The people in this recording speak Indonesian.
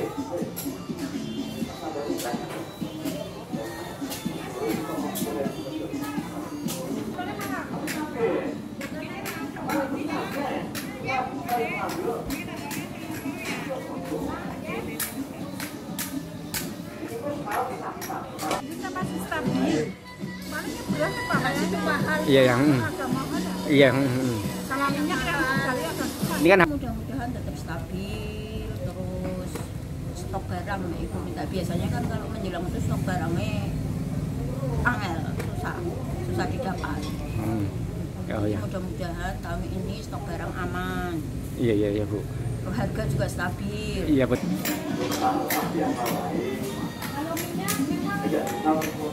Masih stabil. Palingnya beras apa? Itu mahal. Iya yang Agak mahal ya. iya. Sama minyak kan sekali agak susah. Ini kan Mudah-mudahan tetap stabil, terus stok barang ibu minta. Biasanya kan kalau menjelang itu stok barangnya angel, susah didapat. Oh ya. Mudah-mudahan tahun ini stok barang aman. Iya Bu. Harga juga stabil. Iya betul. Kalau minyak memang